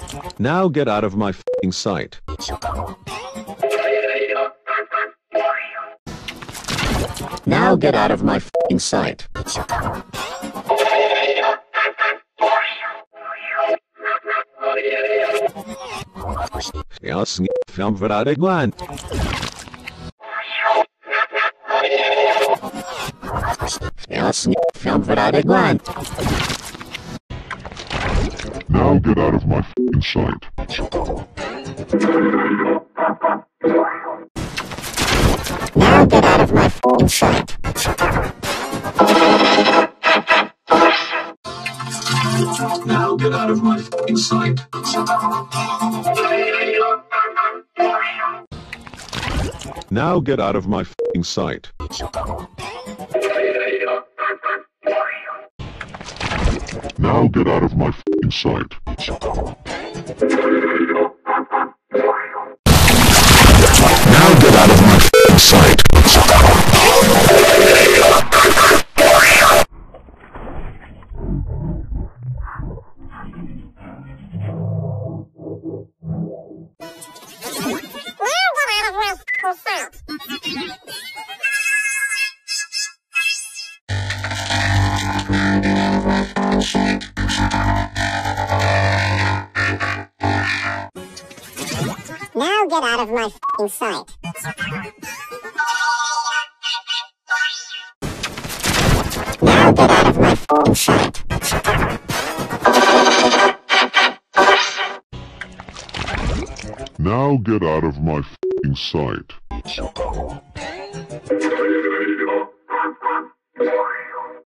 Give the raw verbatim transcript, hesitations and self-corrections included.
Now get out of my f***ing sight. Now get out of my f***ing sight. Ja sni fam vradegwan. Ja sni fam vradegwan. Now get out of my f***ing sight. Now get out of my f***ing sight. Now get out of my f***ing sight. Now get out of my f***ing sight. Now get out of my f***ing sight. Now get out of my f***ing sight. Now get out of my f***ing sight. Now get out of my f***ing sight. Now get out of my f***ing sight.